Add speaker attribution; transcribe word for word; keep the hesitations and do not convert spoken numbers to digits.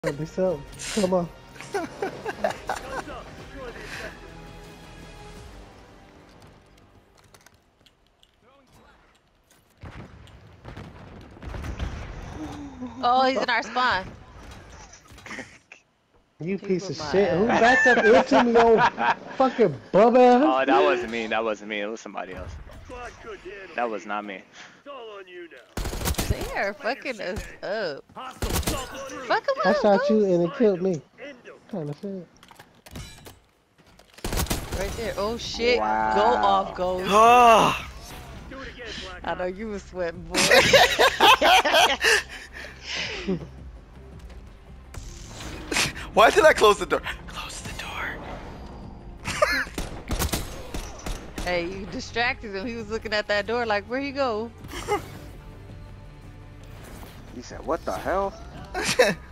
Speaker 1: Be so. Come on.
Speaker 2: Oh, he's in our spawn.
Speaker 1: You
Speaker 2: He
Speaker 1: piece
Speaker 2: put
Speaker 1: of
Speaker 2: my
Speaker 1: shit. Who
Speaker 2: ass.
Speaker 1: backed up into me, old fucking bubba?
Speaker 3: Oh, that wasn't me. That wasn't me. It was somebody else. That was not me.
Speaker 2: They are fucking us up. Fuck him
Speaker 1: I
Speaker 2: up,
Speaker 1: shot you
Speaker 2: Ghost.
Speaker 1: and it killed me. Kind of sad.
Speaker 2: Right there. Oh shit.
Speaker 3: Wow.
Speaker 2: Go off, Ghost.
Speaker 4: Oh.
Speaker 2: I know you was sweating, boy.
Speaker 4: Why did I close the door? Close the door.
Speaker 2: Hey, you distracted him. He was looking at that door like, where he go?
Speaker 3: He said, what the hell?